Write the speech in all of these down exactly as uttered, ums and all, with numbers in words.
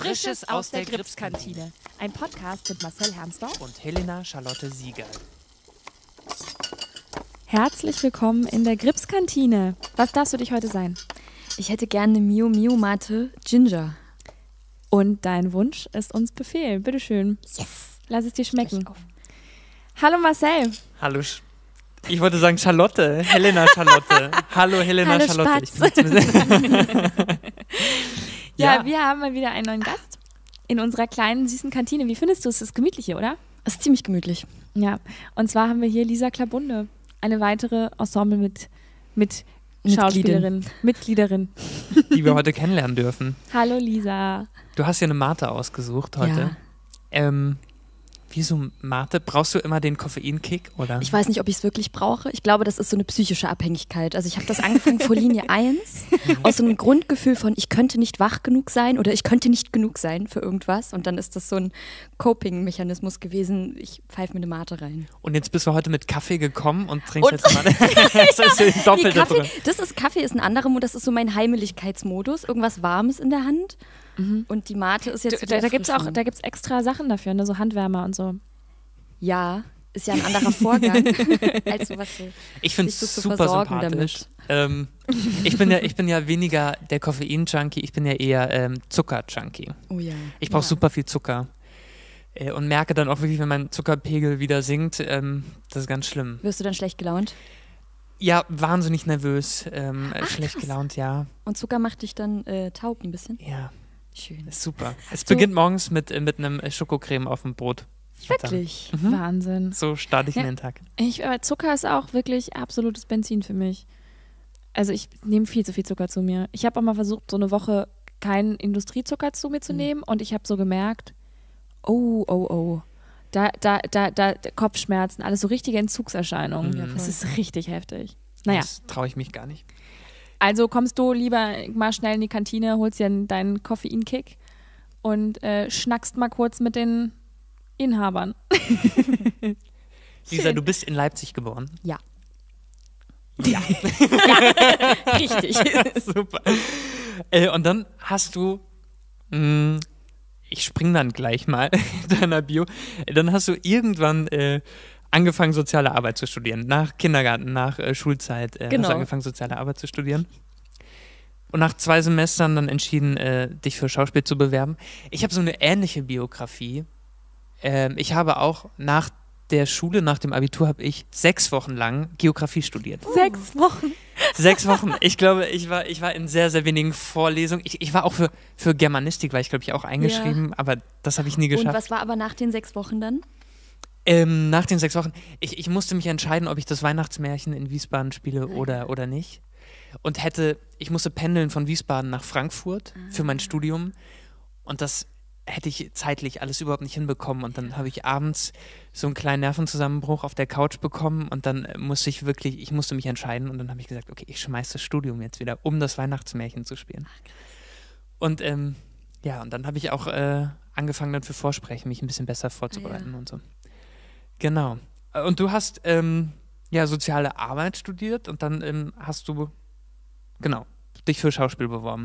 Frisches aus der Gripskantine. Ein Podcast mit Marcel Hermsdorf und Helena Charlotte Siegal. Herzlich willkommen in der Gripskantine. Was darfst du dich heute sein? Ich hätte gerne eine Mio Mio Mate Ginger. Und dein Wunsch ist uns Befehl. Bitteschön. Yes. Lass es dir schmecken. Hallo Marcel. Hallo. Ich wollte sagen Charlotte. Helena Charlotte. Hallo Helena Hallo Charlotte. Spatz. Ich ja, ja, wir haben mal wieder einen neuen Gast in unserer kleinen, süßen Kantine. Wie findest du es? Es ist gemütlich hier, oder? Es ist ziemlich gemütlich. Ja, und zwar haben wir hier Lisa Klabunde, eine weitere Ensemble mit, mit Mitgliedin. Schauspielerin, Mitgliederin. die wir heute kennenlernen dürfen. Hallo Lisa. Du hast ja eine Mate ausgesucht heute. Ja. Ähm, wieso Mate? Brauchst du immer den Koffeinkick, oder? Ich weiß nicht, ob ich es wirklich brauche. Ich glaube, das ist so eine psychische Abhängigkeit. Also ich habe das angefangen vor Linie eins, aus so einem Grundgefühl von, ich könnte nicht wach genug sein oder ich könnte nicht genug sein für irgendwas. Und dann ist das so ein Coping-Mechanismus gewesen, ich pfeife mir eine Mate rein. Und jetzt bist du heute mit Kaffee gekommen und trinkst Und- jetzt Mate. Das ist ja doppelt Nee, Kaffee, drin. das ist, Kaffee ist ein anderer Modus, das ist so mein Heimlichkeitsmodus. Irgendwas Warmes in der Hand. Und die Mate ist jetzt Du, so die da da gibt es auch Erfrischung. da gibt's extra Sachen dafür, ne? So Handwärmer und so. Ja, ist ja ein anderer Vorgang als sowas so. Ich finde sich es so zu super versorgen sympathisch. Ähm, ich, bin ja, ich bin ja weniger der Koffein-Junkie, ich bin ja eher ähm, Zucker-Junkie. Oh ja. Ich brauche ja. super viel Zucker. Äh, und merke dann auch wirklich, wenn mein Zuckerpegel wieder sinkt, ähm, das ist ganz schlimm. Wirst du dann schlecht gelaunt? Ja, wahnsinnig nervös, ähm, Ach, schlecht krass. gelaunt, ja. Und Zucker macht dich dann äh, taub ein bisschen? Ja, Schön. ist super. Es du- beginnt morgens mit, äh, mit einem äh, Schokocreme auf dem Brot. Wirklich? Mhm. Wahnsinn. So starte ich in Ja. den Tag. Ich, aber Zucker ist auch wirklich absolutes Benzin für mich. Also ich nehme viel zu viel Zucker zu mir. Ich habe auch mal versucht, so eine Woche keinen Industriezucker zu mir zu Mhm. nehmen und ich habe so gemerkt, oh, oh, oh, da, da, da, da, Kopfschmerzen, alles so richtige Entzugserscheinungen. Mhm. Das ist richtig heftig. Naja, Das traue ich mich gar nicht. also kommst du lieber mal schnell in die Kantine, holst dir deinen Koffeinkick und äh, schnackst mal kurz mit den Inhabern. Lisa, du bist in Leipzig geboren. Ja. Ja. Richtig. Super. Äh, und dann hast du, mh, ich spring dann gleich mal in deiner Bio, äh, dann hast du irgendwann äh, angefangen, soziale Arbeit zu studieren. Nach Kindergarten, nach äh, Schulzeit äh, hast Genau. du angefangen, soziale Arbeit zu studieren. Und nach zwei Semestern dann entschieden, äh, dich für Schauspiel zu bewerben. Ich habe so eine ähnliche Biografie. Ähm, ich habe auch nach der Schule, nach dem Abitur, habe ich sechs Wochen lang Geografie studiert. Sechs Wochen. Sechs Wochen. Ich glaube, ich war, ich war in sehr, sehr wenigen Vorlesungen. Ich, ich war auch für, für Germanistik, war ich, glaube ich, auch eingeschrieben, aber das habe ich nie Und geschafft. was war aber nach den sechs Wochen dann? Ähm, nach den sechs Wochen, ich, ich musste mich entscheiden, ob ich das Weihnachtsmärchen in Wiesbaden spiele oder, oder nicht. Und hätte, ich musste pendeln von Wiesbaden nach Frankfurt für mein Studium. Und das hätte ich zeitlich alles überhaupt nicht hinbekommen. Und dann habe ich abends so einen kleinen Nervenzusammenbruch auf der Couch bekommen. Und dann äh, musste ich wirklich, ich musste mich entscheiden. Und dann habe ich gesagt, okay, ich schmeiße das Studium jetzt wieder, um das Weihnachtsmärchen zu spielen. Und ähm, ja, und dann habe ich auch äh, angefangen dann für Vorsprechen, mich ein bisschen besser vorzubereiten Ah, ja. und so. Genau. Äh, Und du hast ähm, ja soziale Arbeit studiert und dann ähm, hast du, genau, dich für Schauspiel beworben.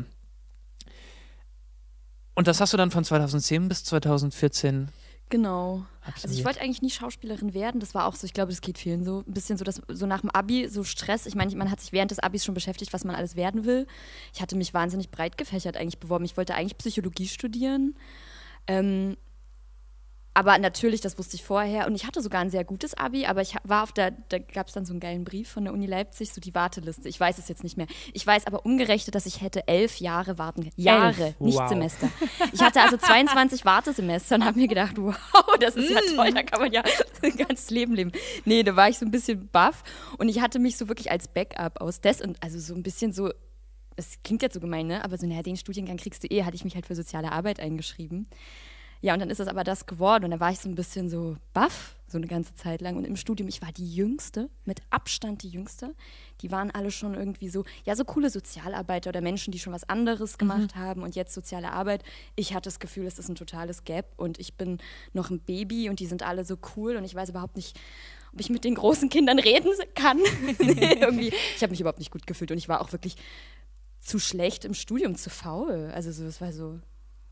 Und das hast du dann von zweitausendzehn bis zweitausendvierzehn Genau. Also absolviert. ich wollte eigentlich nie Schauspielerin werden. Das war auch so, ich glaube, das geht vielen so. Ein bisschen so, dass so nach dem Abi, so Stress. Ich meine, man hat sich während des Abis schon beschäftigt, was man alles werden will. Ich hatte mich wahnsinnig breit gefächert eigentlich beworben. Ich wollte eigentlich Psychologie studieren. Ähm, aber natürlich, das wusste ich vorher. Und ich hatte sogar ein sehr gutes Abi, aber ich ha- war auf der, da gab es dann so einen geilen Brief von der Uni Leipzig, so die Warteliste. Ich weiß es jetzt nicht mehr. Ich weiß aber umgerechnet, dass ich hätte elf Jahre warten können. Jahre, nicht Wow. Semester. Ich hatte also zweiundzwanzig Wartesemester und habe mir gedacht, wow, das ist ja toll, da kann man ja ein ganzes Leben leben. Nee, da war ich so ein bisschen baff und ich hatte mich so wirklich als Backup aus des und also so ein bisschen so, das klingt jetzt so gemein, ne? Aber so, naja, den Studiengang kriegst du eh, hatte ich mich halt für soziale Arbeit eingeschrieben. Ja, und dann ist das aber das geworden und da war ich so ein bisschen so baff, so eine ganze Zeit lang. Und im Studium, ich war die Jüngste, mit Abstand die Jüngste. Die waren alle schon irgendwie so, ja, so coole Sozialarbeiter oder Menschen, die schon was anderes gemacht haben und jetzt soziale Arbeit. Ich hatte das Gefühl, es ist ein totales Gap und ich bin noch ein Baby und die sind alle so cool und ich weiß überhaupt nicht, ob ich mit den großen Kindern reden kann. Irgendwie, ich habe mich überhaupt nicht gut gefühlt und ich war auch wirklich zu schlecht im Studium, zu faul. Also so, es war so,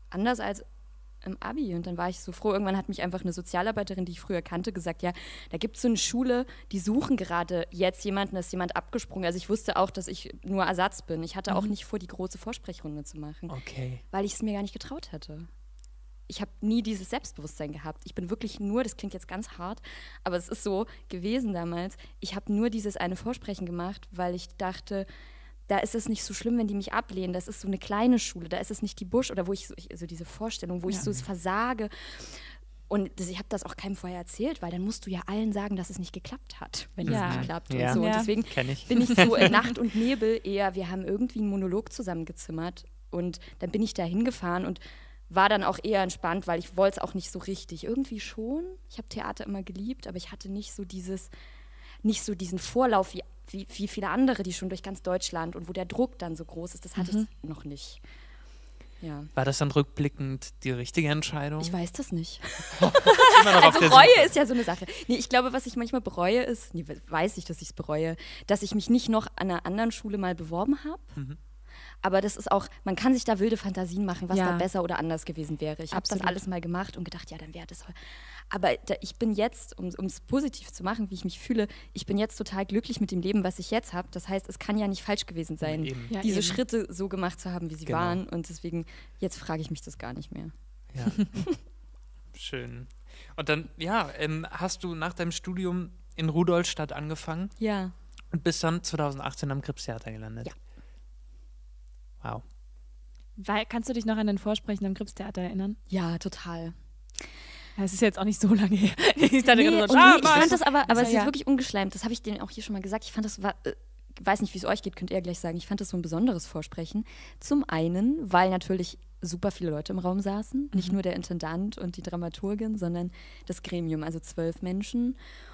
anders als im Abi. Und dann war ich so froh. Irgendwann hat mich einfach eine Sozialarbeiterin, die ich früher kannte, gesagt, ja, da gibt es so eine Schule, die suchen gerade jetzt jemanden, da ist jemand abgesprungen. Also ich wusste auch, dass ich nur Ersatz bin. Ich hatte mhm. auch nicht vor, die große Vorsprechrunde zu machen, okay. weil ich es mir gar nicht getraut hätte. Ich habe nie dieses Selbstbewusstsein gehabt. Ich bin wirklich nur, das klingt jetzt ganz hart, aber es ist so gewesen damals, ich habe nur dieses eine Vorsprechen gemacht, weil ich dachte, da ist es nicht so schlimm, wenn die mich ablehnen. Das ist so eine kleine Schule, da ist es nicht die Busch oder wo ich so, ich, so diese Vorstellung, wo ja. ich so versage. Und das, ich habe das auch keinem vorher erzählt, weil dann musst du ja allen sagen, dass es nicht geklappt hat, wenn ja. es nicht klappt. Ja. Und, so. Ja. und deswegen ich. bin ich so in Nacht und Nebel eher, wir haben irgendwie einen Monolog zusammengezimmert und dann bin ich da hingefahren und war dann auch eher entspannt, weil ich wollte es auch nicht so richtig. Irgendwie schon. Ich habe Theater immer geliebt, aber ich hatte nicht so dieses, nicht so diesen Vorlauf wie Wie, wie viele andere, die schon durch ganz Deutschland und wo der Druck dann so groß ist, das hatte mhm. ich noch nicht. Ja. War das dann rückblickend die richtige Entscheidung? Ich weiß das nicht. Immer noch also auf der Reue Suche. ist ja so eine Sache. Nee, ich glaube, was ich manchmal bereue ist, nee, weiß ich, dass ich es bereue, dass ich mich nicht noch an einer anderen Schule mal beworben habe. Mhm. Aber das ist auch, man kann sich da wilde Fantasien machen, was ja. da besser oder anders gewesen wäre. Ich habe das alles mal gemacht und gedacht, ja, dann wäre das. Aber da, ich bin jetzt, um es positiv zu machen, wie ich mich fühle, ich bin jetzt total glücklich mit dem Leben, was ich jetzt habe. Das heißt, es kann ja nicht falsch gewesen sein, ja, diese eben. Schritte so gemacht zu haben, wie sie genau. waren. Und deswegen, jetzt frage ich mich das gar nicht mehr. Ja. Schön. Und dann, ja, ähm, hast du nach deinem Studium in Rudolstadt angefangen? Ja. Und bist dann zwanzig achtzehn am Kripstheater gelandet? Ja. Wow. Weil, kannst du dich noch an dein Vorsprechen am Kripstheater erinnern? Ja, total. Das ist jetzt auch nicht so lange her. Ich dachte nee, gerade so, nee, ah, ich fand das aber, aber es ja. ist wirklich ungeschleimt. Das habe ich denen auch hier schon mal gesagt. Ich fand das, war, äh, weiß nicht, wie es euch geht, könnt ihr gleich sagen. Ich fand das so ein besonderes Vorsprechen. Zum einen, weil natürlich super viele Leute im Raum saßen. Mhm. Nicht nur der Intendant und die Dramaturgin, sondern das Gremium, also zwölf Menschen.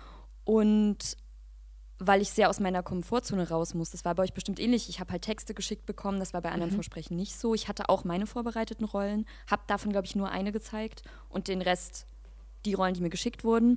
Und weil ich sehr aus meiner Komfortzone raus muss. Das war bei euch bestimmt ähnlich. Ich habe halt Texte geschickt bekommen, das war bei anderen mhm. Vorsprechen nicht so. Ich hatte auch meine vorbereiteten Rollen, habe davon, glaube ich, nur eine gezeigt und den Rest, die Rollen, die mir geschickt wurden.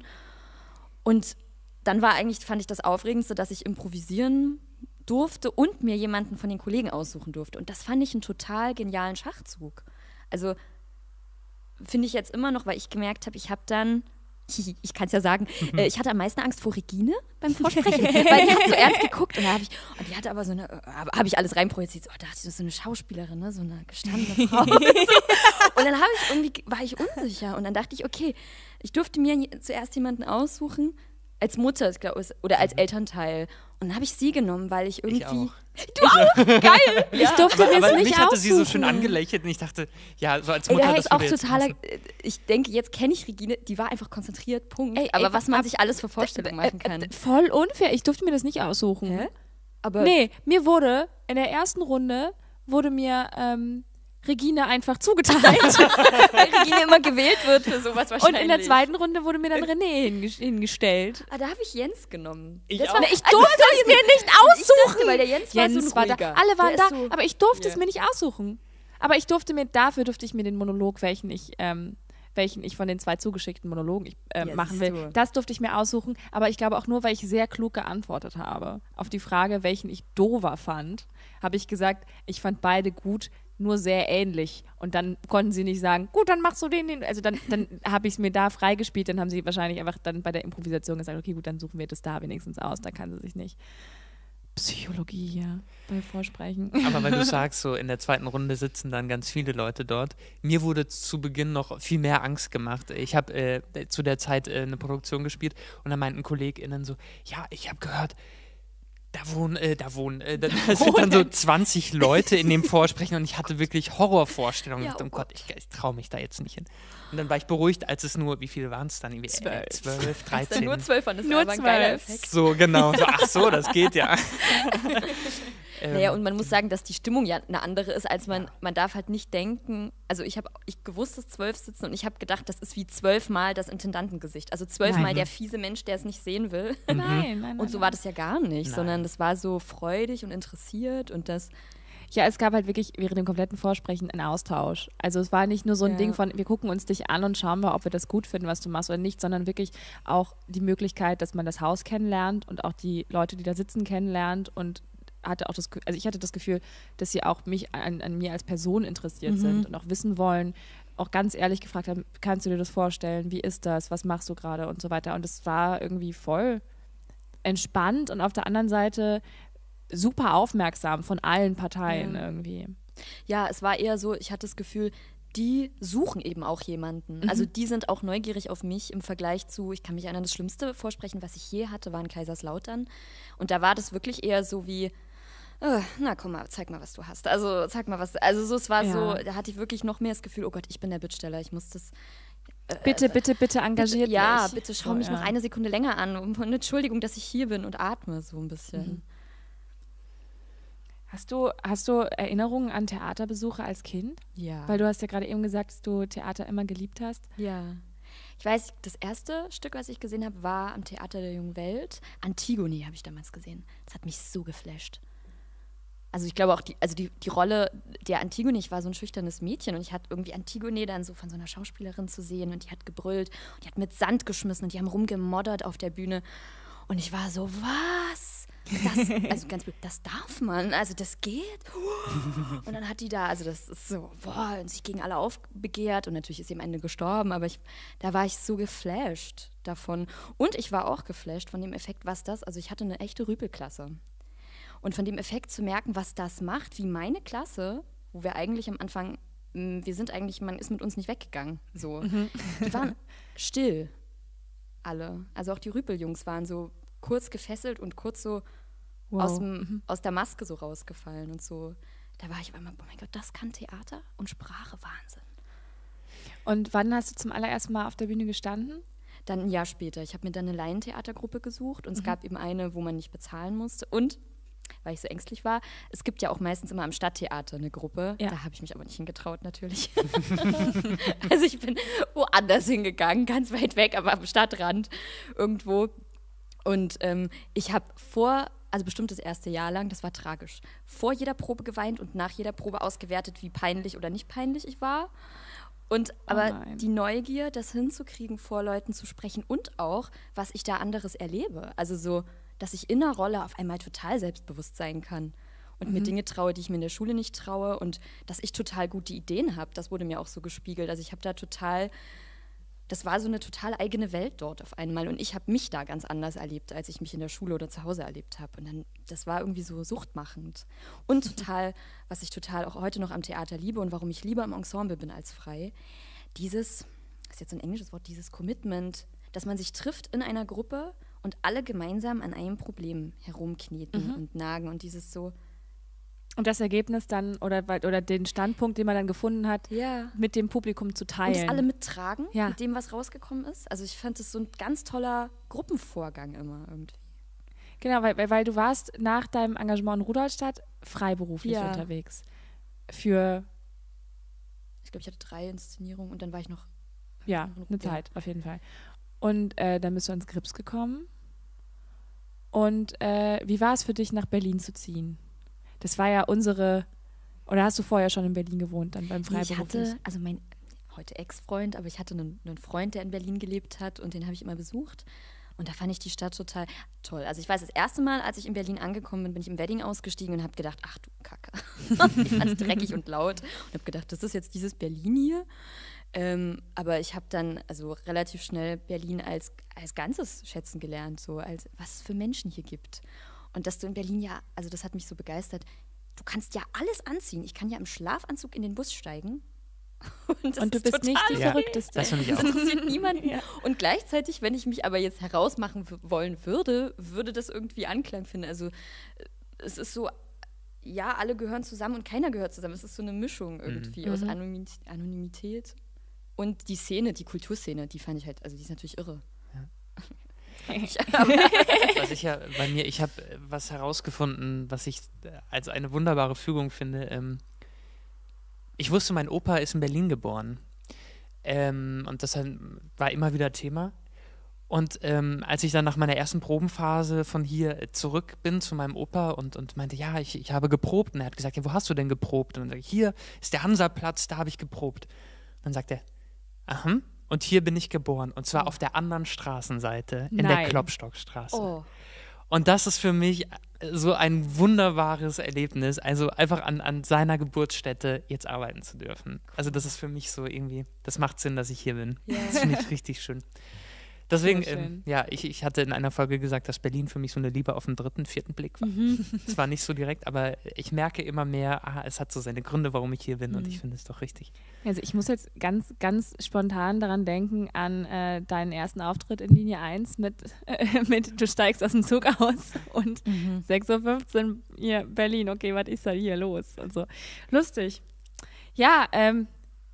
Und dann war eigentlich, fand ich das Aufregendste, dass ich improvisieren durfte und mir jemanden von den Kollegen aussuchen durfte. Und das fand ich einen total genialen Schachzug. Also finde ich jetzt immer noch, weil ich gemerkt habe, ich habe dann ich kann es ja sagen, äh, ich hatte am meisten Angst vor Regine beim Vorsprechen, weil die hat so ernst geguckt und, da hab ich, und die hatte aber so eine, äh, habe ich alles reinprojiziert, so, oh, da dachte ich, das ist so eine Schauspielerin, ne? So eine gestandene Frau. Und, so. Und dann habe ich irgendwie, war ich unsicher und dann dachte ich, okay, ich durfte mir zuerst jemanden aussuchen, als Mutter glaub, oder als Elternteil. Und dann habe ich sie genommen, weil ich irgendwie... Ich auch. Du auch? Geil! Ich ja. durfte aber, mir aber es nicht mich hatte aussuchen. sie so schön angelächelt und ich dachte, ja, so als Mutter, Ey, da das ist auch würde jetzt totaler, passen. ich denke, jetzt kenne ich Regine, die war einfach konzentriert, Punkt. Ey, aber ey, was man ab, sich alles für Vorstellungen machen kann. Äh, voll unfair. Ich durfte mir das nicht aussuchen. Hä? Aber nee, mir wurde in der ersten Runde wurde mir ähm, Regine einfach zugeteilt. Weil Regine immer gewählt wird für sowas wahrscheinlich. Und in der zweiten Runde wurde mir dann René hinge- hingestellt. Ah, da habe ich Jens genommen. Ich das auch. war, Ich durfte es mir nicht aussuchen. Ich dachte, weil der Jens, war Jens so ein war da, ruhiger. alle waren Der da, ist so, aber ich durfte Ja. es mir nicht aussuchen. Aber ich durfte mir, dafür durfte ich mir den Monolog, welchen ich, ähm, welchen ich von den zwei zugeschickten Monologen ich, äh, Ja, machen siehst will, du. das durfte ich mir aussuchen. Aber ich glaube auch nur, weil ich sehr klug geantwortet habe. Auf die Frage, welchen ich doofer fand, habe ich gesagt, ich fand beide gut, nur sehr ähnlich. Und dann konnten sie nicht sagen, gut, dann machst du den, den. Also dann, dann habe ich es mir da freigespielt, dann haben sie wahrscheinlich einfach dann bei der Improvisation gesagt, okay, gut, dann suchen wir das da wenigstens aus, da kann sie sich nicht. Psychologie hier bei Vorsprechen. Aber wenn du sagst, so in der zweiten Runde sitzen dann ganz viele Leute dort. Mir wurde zu Beginn noch viel mehr Angst gemacht. Ich habe äh, zu der Zeit äh, eine Produktion gespielt und da meinten KollegInnen so, ja, ich habe gehört, da wohnen, äh, da wohnen, äh, da da sind dann so zwanzig Leute in dem Vorsprechen und ich hatte wirklich Horrorvorstellungen. Ja, Ich dachte, oh oh Gott, ich, ich traue mich da jetzt nicht hin. Und dann war ich beruhigt, als es nur, wie viele waren es dann? Irgendwie Zwölf. äh, zwölf, Als dann dreizehn. nur zwölf waren, das Nur war aber ein geiler zwölf. Effekt. So, genau. So, ach so, das geht ja. ähm, Naja, und man muss sagen, dass die Stimmung ja eine andere ist, als man, man darf halt nicht denken, also ich habe ich gewusst, dass zwölf sitzen und ich habe gedacht, das ist wie zwölfmal das Intendantengesicht. Also zwölfmal Nein. der fiese Mensch, der es nicht sehen will. Nein, nein, nein. Und so war das ja gar nicht, Nein. sondern das war so freudig und interessiert und das, Ja, es gab halt wirklich während dem kompletten Vorsprechen einen Austausch. Also es war nicht nur so ein Ja. Ding von, wir gucken uns dich an und schauen mal, ob wir das gut finden, was du machst oder nicht, sondern wirklich auch die Möglichkeit, dass man das Haus kennenlernt und auch die Leute, die da sitzen, kennenlernt und hatte auch das, also ich hatte das Gefühl, dass sie auch mich an, an mir als Person interessiert Mhm. sind und auch wissen wollen, auch ganz ehrlich gefragt haben, kannst du dir das vorstellen, wie ist das, was machst du gerade und so weiter. Und es war irgendwie voll entspannt und auf der anderen Seite super aufmerksam von allen Parteien Ja. irgendwie. Ja, es war eher so, ich hatte das Gefühl, die suchen eben auch jemanden. Mhm. Also die sind auch neugierig auf mich im Vergleich zu, ich kann mich erinnern, das Schlimmste vorsprechen, was ich je hatte, war in Kaiserslautern. Und da war das wirklich eher so wie, äh, na komm mal, zeig mal, was du hast. Also zeig mal, was, also so, es war Ja. so, da hatte ich wirklich noch mehr das Gefühl, oh Gott, ich bin der Bittsteller, ich muss das, Bitte, bitte, bitte engagiert bitte, ja, mich. bitte schau So, mich ja. noch eine Sekunde länger an. Und eine Entschuldigung, dass ich hier bin und atme so ein bisschen. Mhm. Hast du, hast du Erinnerungen an Theaterbesuche als Kind? Ja. Weil du hast ja gerade eben gesagt, dass du Theater immer geliebt hast. Ja. Ich weiß, das erste Stück, was ich gesehen habe, war am Theater der Jungen Welt. Antigone habe ich damals gesehen. Das hat mich so geflasht. Also ich glaube auch, die, also die, die Rolle der Antigone, ich war so ein schüchternes Mädchen und ich hatte irgendwie Antigone dann so von so einer Schauspielerin zu sehen und die hat gebrüllt und die hat mit Sand geschmissen und die haben rumgemoddert auf der Bühne. Und ich war so, was? Das, also ganz blöd, das darf man, also das geht. Und dann hat die da, also das ist so, boah, und sich gegen alle aufbegehrt und natürlich ist sie am Ende gestorben, aber ich, da war ich so geflasht davon. Und ich war auch geflasht von dem Effekt, was das, also ich hatte eine echte Rüpelklasse. Und von dem Effekt zu merken, was das macht, wie meine Klasse, wo wir eigentlich am Anfang, mh, wir sind eigentlich, man ist mit uns nicht weggegangen, so. Die waren still, alle. Also auch die Rüpeljungs waren so kurz gefesselt und kurz so Wow. aus, dem, aus der Maske so rausgefallen und so. Da war ich immer, oh mein Gott, das kann Theater und Sprache, Wahnsinn. Und wann hast du zum allerersten Mal auf der Bühne gestanden? Dann ein Jahr später, ich habe mir dann eine Laientheatergruppe gesucht und es gab eben eine, wo man nicht bezahlen musste und, weil ich so ängstlich war, es gibt ja auch meistens immer am Stadttheater eine Gruppe, Ja. da habe ich mich aber nicht hingetraut natürlich. Also ich bin woanders hingegangen, ganz weit weg, aber am Stadtrand irgendwo. Und ähm, ich habe vor, also bestimmt das erste Jahr lang, das war tragisch, vor jeder Probe geweint und nach jeder Probe ausgewertet, wie peinlich oder nicht peinlich ich war. Und aber nein. die Neugier, das hinzukriegen, vor Leuten zu sprechen und auch, was ich da anderes erlebe. Also so, dass ich in einer Rolle auf einmal total selbstbewusst sein kann und mir Dinge traue, die ich mir in der Schule nicht traue und dass ich total gute Ideen habe. Das wurde mir auch so gespiegelt. Also ich habe da total, das war so eine total eigene Welt dort auf einmal und ich habe mich da ganz anders erlebt, als ich mich in der Schule oder zu Hause erlebt habe. Und dann, das war irgendwie so suchtmachend. Und total, was ich total auch heute noch am Theater liebe und warum ich lieber im Ensemble bin als frei, dieses, das ist jetzt ein englisches Wort, dieses Commitment, dass man sich trifft in einer Gruppe und alle gemeinsam an einem Problem herumkneten und nagen und dieses so, Und das Ergebnis dann oder, oder den Standpunkt, den man dann gefunden hat, ja. mit dem Publikum zu teilen. Und es alle mittragen, Ja. mit dem, was rausgekommen ist. Also ich fand das so ein ganz toller Gruppenvorgang immer irgendwie. Genau, weil, weil, weil du warst nach deinem Engagement in Rudolstadt freiberuflich Ja. unterwegs. Für, Ich glaube, ich hatte drei Inszenierungen und dann war ich noch ja, noch eine Zeit, auf jeden Fall. Und äh, dann bist du ans Grips gekommen. Und äh, wie war es für dich, nach Berlin zu ziehen? Das war ja unsere, oder hast du vorher schon in Berlin gewohnt, dann beim Nee, ich Freiberuflich? hatte, also mein heute Ex-Freund, aber ich hatte einen, einen Freund, der in Berlin gelebt hat und den habe ich immer besucht. Und da fand ich die Stadt total toll. Also ich weiß, das erste Mal, als ich in Berlin angekommen bin, bin ich im Wedding ausgestiegen und habe gedacht, ach du Kacke. Ich fand es dreckig und laut und habe gedacht, das ist jetzt dieses Berlin hier. Ähm, aber ich habe dann also relativ schnell Berlin als, als Ganzes schätzen gelernt, so als was es für Menschen hier gibt. Und dass du in Berlin ja, also das hat mich so begeistert, du kannst ja alles anziehen. Ich kann ja im Schlafanzug in den Bus steigen. Und, das Und du ist bist nicht die total Ja, Verrückteste. das finde ich das auch. interessiert niemanden. Und gleichzeitig, wenn ich mich aber jetzt herausmachen w- wollen würde, würde das irgendwie Anklang finden. Also äh, es ist so, ja, alle gehören zusammen und keiner gehört zusammen. Es ist so eine Mischung irgendwie aus Anonymi- Anonymität. Und die Szene, die Kulturszene, die fand ich halt, also die ist natürlich irre. Ich, aber, Was ich ja bei mir, ich habe was herausgefunden, was ich äh, als eine wunderbare Fügung finde. Ähm, ich wusste, mein Opa ist in Berlin geboren. Ähm, und das war immer wieder Thema. Und ähm, als ich dann nach meiner ersten Probenphase von hier zurück bin zu meinem Opa und, und meinte, ja, ich, ich habe geprobt. Und er hat gesagt, ja, wo hast du denn geprobt? Und dann sage ich, hier ist der Hansaplatz, da habe ich geprobt. Und dann sagt er, aha, und hier bin ich geboren. Und zwar auf der anderen Straßenseite, in der Nein. Klopstockstraße. oh, Und das ist für mich so ein wunderbares Erlebnis, also einfach an, an seiner Geburtsstätte jetzt arbeiten zu dürfen. Also das ist für mich so irgendwie, das macht Sinn, dass ich hier bin. Ja. Das finde ich richtig schön. Deswegen, Sehr schön. ähm, ja, ich, ich hatte in einer Folge gesagt, dass Berlin für mich so eine Liebe auf den dritten, vierten Blick war. Es war nicht so direkt, aber ich merke immer mehr, aha, es hat so seine Gründe, warum ich hier bin und ich finde es doch richtig. Also ich muss jetzt ganz, ganz spontan daran denken, an äh, deinen ersten Auftritt in Linie eins mit, äh, mit du steigst aus dem Zug aus und Mhm. sechs Uhr fünfzehn hier Berlin, okay, was ist da hier los? Also lustig. Ja, ähm,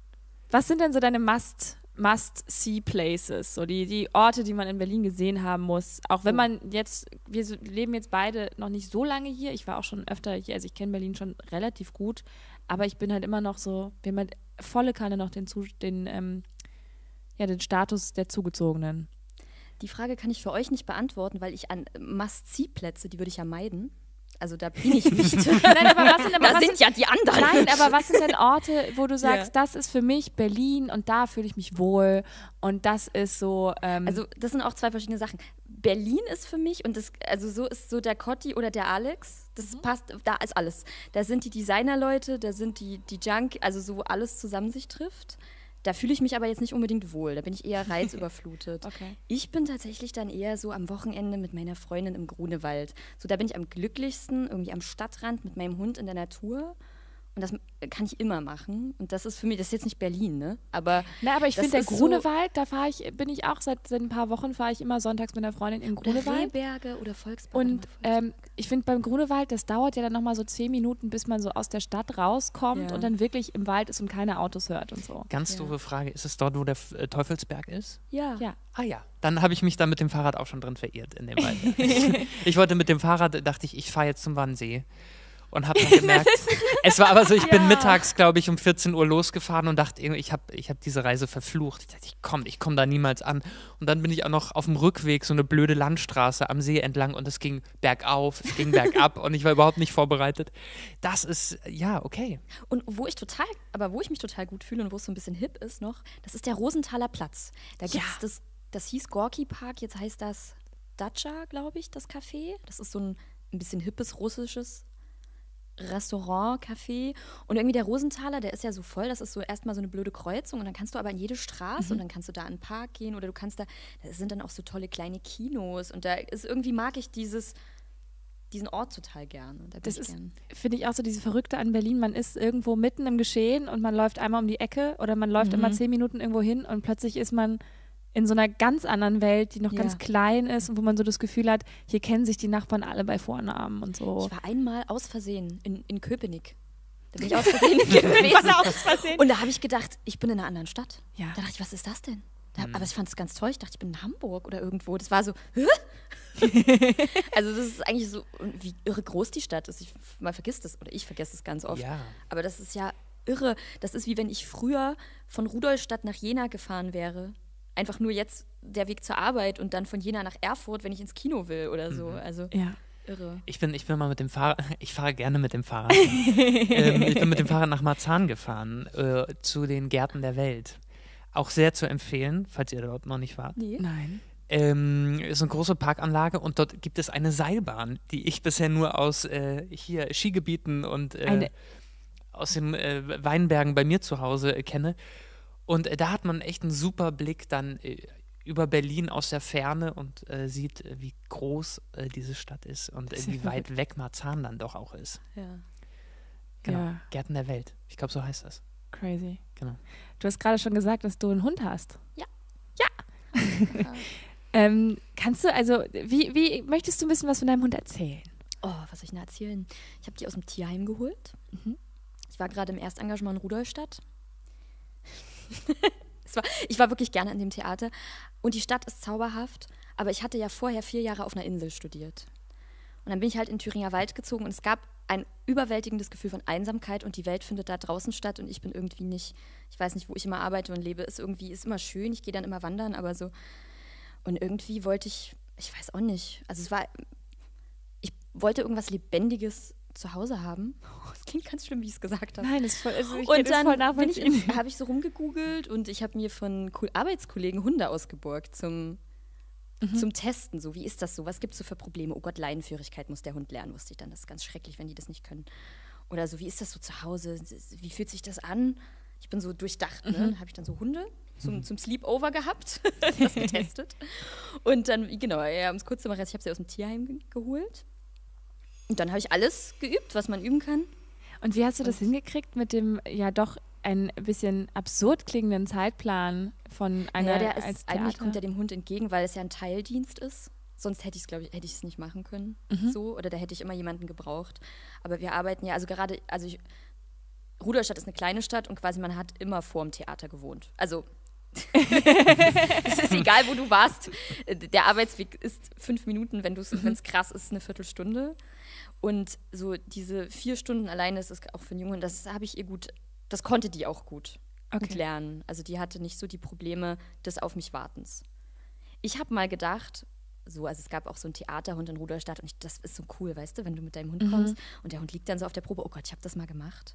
was sind denn so deine Must- Must-See-Places, so die, die Orte, die man in Berlin gesehen haben muss, auch wenn Oh. man jetzt, wir so- leben jetzt beide noch nicht so lange hier, ich war auch schon öfter hier, also ich kenne Berlin schon relativ gut, aber ich bin halt immer noch so, wir haben halt volle Kanne noch den, Zu- den, ähm, ja, den Status der Zugezogenen. Die Frage kann ich für euch nicht beantworten, weil ich an Must-See-Plätze, die würde ich ja meiden. Also da bin ich nicht. Nein, aber was sind, aber da was sind ja die anderen. Nein, aber was sind denn Orte, wo du sagst, Ja. das ist für mich Berlin und da fühle ich mich wohl und das ist so, ähm, Also das sind auch zwei verschiedene Sachen. Berlin ist für mich und das, also so ist so der Cotti oder der Alex, das passt, da ist alles. Da sind die Designerleute, da sind die, die Junk, also so wo alles zusammen sich trifft. Da fühle ich mich aber jetzt nicht unbedingt wohl, da bin ich eher reizüberflutet. Okay. Ich bin tatsächlich dann eher so am Wochenende mit meiner Freundin im Grunewald. So, da bin ich am glücklichsten, irgendwie am Stadtrand mit meinem Hund in der Natur. Und das kann ich immer machen. Und das ist für mich, das ist jetzt nicht Berlin, ne? Aber Na, aber ich das finde, der ist so- Grunewald, da fahre ich, bin ich auch seit, seit ein paar Wochen, fahre ich immer sonntags mit einer Freundin in den oder Grunewald. Rehberge oder Volkspark. Und ähm, ich finde beim Grunewald, das dauert ja dann nochmal so zehn Minuten, bis man so aus der Stadt rauskommt Ja. und dann wirklich im Wald ist und keine Autos hört und so. Ganz Ja. doofe Frage, ist es dort, wo der F- äh, Teufelsberg ist? ja. Ja. Ah ja, dann habe ich mich da mit dem Fahrrad auch schon drin verirrt in dem Wald. ich, ich wollte mit dem Fahrrad, dachte ich, ich fahre jetzt zum Wannsee. Und habe dann gemerkt, es war aber so, ich bin Ja. mittags, glaube ich, um vierzehn Uhr losgefahren und dachte, irgendwie, ich habe ich hab diese Reise verflucht. Ich dachte, ich komme ich komm da niemals an. Und dann bin ich auch noch auf dem Rückweg so eine blöde Landstraße am See entlang und es ging bergauf, es ging bergab und ich war überhaupt nicht vorbereitet. Das ist, ja, okay. Und wo ich total, aber wo ich mich total gut fühle und wo es so ein bisschen hip ist noch, das ist der Rosenthaler Platz. Da gibt es Ja. das, das hieß Gorki Park, jetzt heißt das Dacia, glaube ich, das Café. Das ist so ein, ein bisschen hippes russisches Restaurant, Café. Und irgendwie der Rosenthaler, der ist ja so voll, das ist so erstmal so eine blöde Kreuzung und dann kannst du aber in jede Straße und dann kannst du da in den Park gehen oder du kannst da, da sind dann auch so tolle kleine Kinos und da ist irgendwie mag ich dieses, diesen Ort total gerne. Da bin Das ich ist, gern. finde ich auch so diese Verrückte an Berlin. Man ist irgendwo mitten im Geschehen und man läuft einmal um die Ecke oder man läuft immer zehn Minuten irgendwo hin und plötzlich ist man in so einer ganz anderen Welt, die noch Ja. ganz klein ist und wo man so das Gefühl hat, hier kennen sich die Nachbarn alle bei Vornamen und so. Ich war einmal aus Versehen in, in Köpenick. Da bin ich aus Versehen gewesen. Und da habe ich gedacht, ich bin in einer anderen Stadt. Ja. Da dachte ich, was ist das denn? Da, Aber ich fand es ganz toll. Ich dachte, ich bin in Hamburg oder irgendwo. Das war so, hä? Also das ist eigentlich so, und wie irre groß die Stadt ist. Ich, man vergisst das, oder ich vergesse es ganz oft. Ja. Aber das ist ja irre. Das ist wie wenn ich früher von Rudolstadt nach Jena gefahren wäre. Einfach nur jetzt der Weg zur Arbeit und dann von Jena nach Erfurt, wenn ich ins Kino will oder so. Also Ja. irre. Ich bin, ich bin mal mit dem Fahrrad, ich fahre gerne mit dem Fahrrad. ähm, ich bin mit dem Fahrrad nach Marzahn gefahren, äh, zu den Gärten der Welt. Auch sehr zu empfehlen, falls ihr dort noch nicht wart. Nee. Nein. Ähm, ist eine große Parkanlage und dort gibt es eine Seilbahn, die ich bisher nur aus äh, hier Skigebieten und äh, Eine- aus den äh, Weinbergen bei mir zu Hause äh, kenne. Und äh, da hat man echt einen super Blick dann äh, über Berlin aus der Ferne und äh, sieht, äh, wie groß äh, diese Stadt ist und äh, Sehr wie weit weg Marzahn dann doch auch ist. Ja. Genau. Ja. Gärten der Welt. Ich glaube, so heißt das. Crazy. Genau. Du hast gerade schon gesagt, dass du einen Hund hast. Ja. Ja. ähm, kannst du, also, wie, wie möchtest du ein bisschen was von deinem Hund erzählen? Oh, was soll ich denn erzählen? Ich habe die aus dem Tierheim geholt. Mhm. Ich war gerade im Erstengagement in Rudolstadt. es war, ich war wirklich gerne in dem Theater. Und die Stadt ist zauberhaft. Aber ich hatte ja vorher vier Jahre auf einer Insel studiert. Und dann bin ich halt in Thüringer Wald gezogen und es gab ein überwältigendes Gefühl von Einsamkeit und die Welt findet da draußen statt und ich bin irgendwie nicht, ich weiß nicht, wo ich immer arbeite und lebe, ist irgendwie, ist immer schön, ich gehe dann immer wandern, aber so. Und irgendwie wollte ich, ich weiß auch nicht, also es war, ich wollte irgendwas Lebendiges zu Hause haben. Oh, das klingt ganz schlimm, wie ich es gesagt habe. Nein, das ist voll, also ich Und dann voll bin ich nachvollziehen. habe ich so rumgegoogelt und ich habe mir von cool Arbeitskollegen Hunde ausgeborgt zum mhm. zum Testen. So, wie ist das so? Was gibt es so für Probleme? Oh Gott, Leinenführigkeit muss der Hund lernen, wusste ich dann. Das ist ganz schrecklich, wenn die das nicht können. Oder so, wie ist das so zu Hause? Wie fühlt sich das an? Ich bin so durchdacht, ne? Mhm. Habe ich dann so Hunde zum, mhm. zum Sleepover gehabt, das getestet. Und dann, genau, ja, um es kurz zu machen, ich habe sie aus dem Tierheim ge- geholt. Und dann habe ich alles geübt, was man üben kann. Und wie hast du das Und hingekriegt mit dem ja doch ein bisschen absurd klingenden Zeitplan von einer ja, der ist, als eigentlich kommt er dem Hund entgegen, weil es ja ein Teildienst ist. Sonst hätte ich es, glaube ich, hätte ich es nicht machen können. Mhm. So, oder da hätte ich immer jemanden gebraucht. Aber wir arbeiten ja, also gerade, also ich, Rudolstadt ist eine kleine Stadt und quasi man hat immer vor dem Theater gewohnt. Also es ist egal, wo du warst. Der Arbeitsweg ist fünf Minuten, wenn es mhm. krass ist, eine Viertelstunde. Und so diese vier Stunden alleine ist es auch für einen Jungen, das habe ich ihr gut, das konnte die auch gut, okay. gut lernen. Also die hatte nicht so die Probleme des Auf mich Wartens. Ich habe mal gedacht, so, also es gab auch so einen Theaterhund in Rudolstadt und ich, das ist so cool, weißt du, wenn du mit deinem Hund kommst mhm. und der Hund liegt dann so auf der Probe, oh Gott, ich habe das mal gemacht.